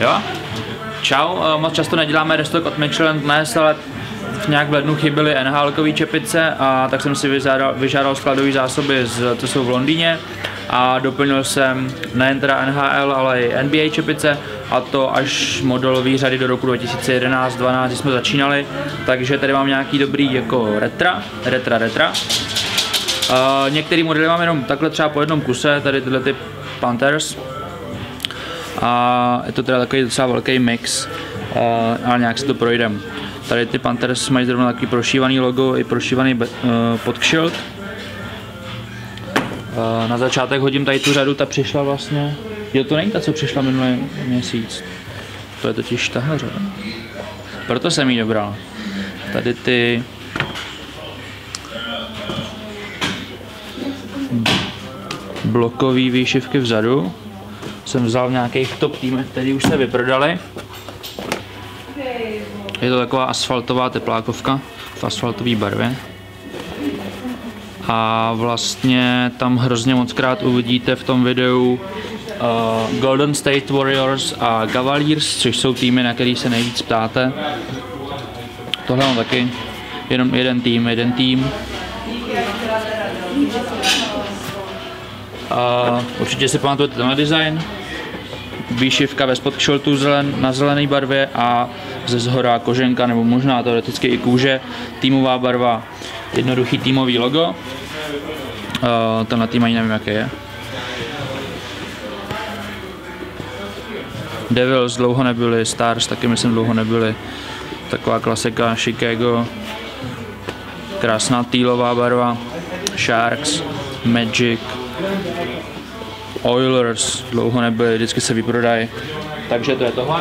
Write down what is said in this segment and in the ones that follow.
Jo? Čau, moc často neděláme restock od Michelin dnes, ale nějak v lednu chyběly NHL-kové čepice, a tak jsem si vyžádal skladové zásoby, co jsou v Londýně, a doplnil jsem nejen teda NHL, ale i NBA čepice, a to až modelový řady do roku 2011-12, kdy jsme začínali, takže tady mám nějaký dobrý jako retra. Některé modely mám jenom takhle třeba po jednom kuse, tady tyhle ty Panthers. A je to teda takový docela velký mix, ale nějak se to projdem. Tady ty Panthers mají zrovna takový prošívaný logo i prošívaný podkšilt. Na začátek hodím tady tu řadu, ta přišla vlastně, jo, to není ta, co přišla minulý měsíc. To je totiž tahle řada. Proto jsem ji dobral. Tady ty blokové výšivky vzadu jsem vzal v nějakých top týmech, které už se vyprodaly. Je to taková asfaltová teplákovka v asfaltové barvě. A vlastně tam hrozně mockrát uvidíte v tom videu Golden State Warriors a Cavaliers, což jsou týmy, na který se nejvíc ptáte. Tohle mám taky, jenom jeden tým. Určitě si pamatujete tenhle design. Výšivka bez podkšiltu na zelené barvě a ze zhora koženka, nebo možná teoreticky i kůže. Týmová barva, jednoduchý týmový logo. Tenhle tým ani nevím, jaký je. Devils dlouho nebyli, Stars taky myslím dlouho nebyli. Taková klasika, Chicago. Krásná týlová barva. Sharks, Magic, Oilers dlouho nebyli, vždycky se vyprodají. Takže to je tohle.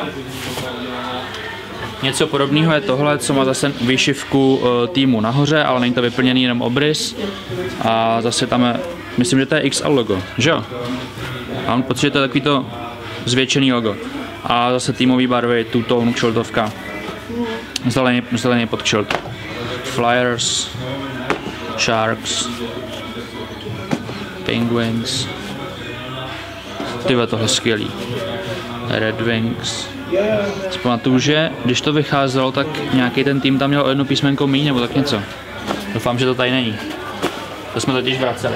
Něco podobného je tohle, co má zase výšivku týmu nahoře, ale není to vyplněný, jenom obrys. A zase tam je, myslím, že to je XL logo, že jo? A mám pocit, že to je takový to zvětšený logo. A zase týmový barvy, two-tone kšiltovka. Zelený podkšilt. Flyers, Sharks, Penguins. Tyhle, tohle skvělý. Red Wings. Si pamatuju, že když to vycházelo, tak nějaký ten tým tam měl o jedno písmenko míň nebo tak něco. Doufám, že to tady není. To jsme totiž vraceli.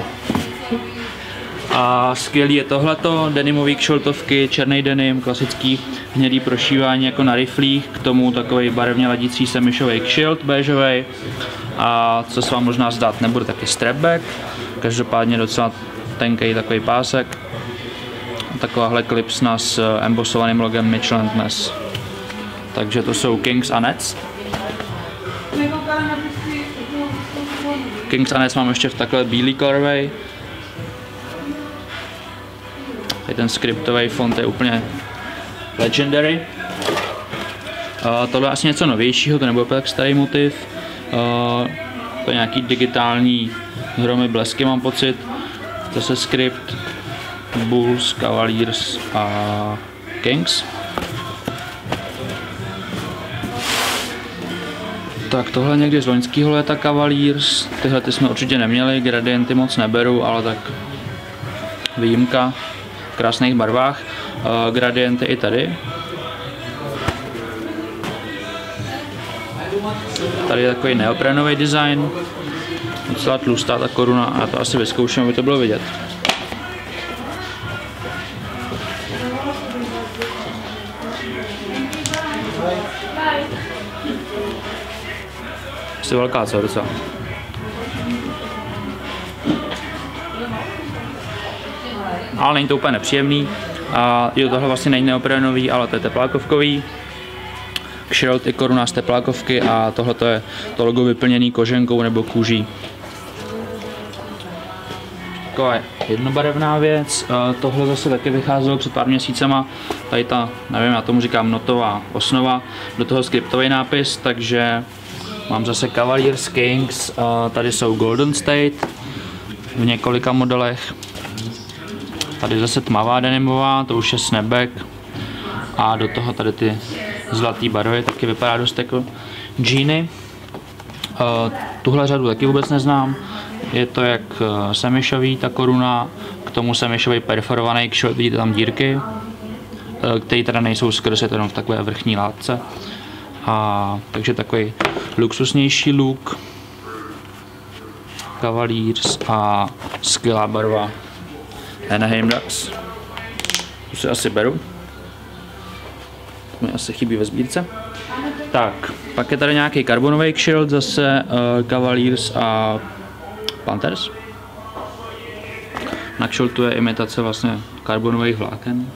A skvělý je tohleto, denimový kšiltovky, černý denim, klasický hnědý prošívání jako na riflích, k tomu takový barevně ladící se myšový kšilt béžový. A co se vám možná zdát, nebude taky strapback, každopádně docela tenký takový pásek. Takováhle klipsna s embossovaným logem Michelin dnes. Takže to jsou Kings a Nets. Kings a Nets mám ještě v takhle bílý kolorvej. Tady ten skriptový font je úplně legendary. Tohle je asi něco novějšího, to nebude tak starý motiv. To je nějaký digitální hromy blesky, mám pocit. Zase skript Bulls, Cavaliers a Kings. Tak tohle někdy z loňského léta Cavaliers. Tyhle ty jsme určitě neměli, gradienty moc neberu, ale tak výjimka v krásných barvách. Gradienty i tady. Tady je takový neoprenový design. Docela tlustá ta koruna a to asi vyzkouším, aby to bylo vidět. Jste velká, co docela. Ale není to úplně nepříjemný. A jo, tohle vlastně není neoprenový, ale to je teplákovkový. Kšilt i koruna z teplákovky a tohle je to logo vyplněný koženkou nebo kůží. Taková jednobarevná věc. Tohle zase taky vycházelo před pár měsícema. Tady ta, nevím, já tomu říkám notová osnova, do toho skriptový nápis, takže mám zase Cavaliers, Kings, tady jsou Golden State v několika modelech. Tady zase tmavá denimová, to už je snapback. A do toho tady ty zlatý barvy, taky vypadá dost jako džíny. Tuhle řadu taky vůbec neznám. Je to jak semišový, ta koruna, k tomu semišový perforovaný kšilt, vidíte tam dírky. které teda nejsou skrz, je to jenom v takové vrchní látce. A takže takový luxusnější look. Cavaliers a skvělá barva Anaheim Ducks. To si asi beru. To mi asi chybí ve sbírce. Tak, pak je tady nějaký karbonový shield, zase Cavaliers a Panthers. Na kšiltu je imitace vlastně karbonových vláken.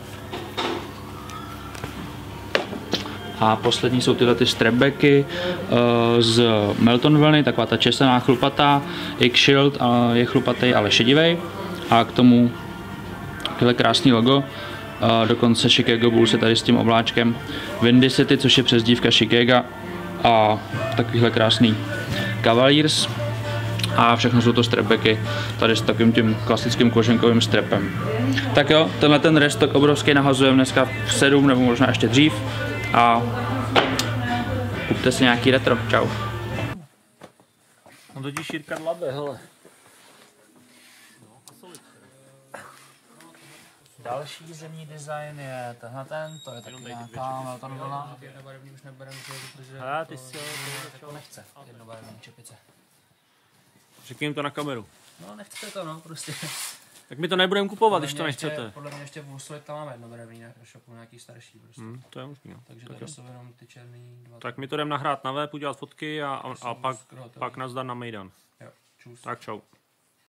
A poslední jsou tyhle ty strapbacky z Melton vlny, taková ta česaná chlupatá. Jejich shield je chlupatý, ale šedivý. A k tomu takhle krásný logo. Dokonce Chicago Bulls je tady s tím obláčkem Windy City, což je přezdívka Chicaga. A takovýhle krásný Cavaliers. A všechno jsou to strapbacky, tady s takovým tím klasickým koženkovým strapem. Tak jo, tenhle ten restock obrovský nahazujeme dneska v 7 nebo možná ještě dřív. A kupte si nějaký retro. Čau. No totiž Jirka dlabe, hele. Další zimní design je tenhle ten, to je taky nějaká Melton vlna. Jednobarevný už nebereme, protože ty si to nechce, jednobarevný čepice. Řekni jim to na kameru. No nechcete to, no prostě. Tak my to nebudeme kupovat, když to nechcete. Podle mě ještě v Huslit tam máme jednobarevný na shopu, nějaký starší prostě. To je možný, no. Takže tady jsou jenom ty černý dva. Tak my to jdeme nahrát na web, udělat fotky a pak nazdar na Mejdan. Jo, čus. Tak čau.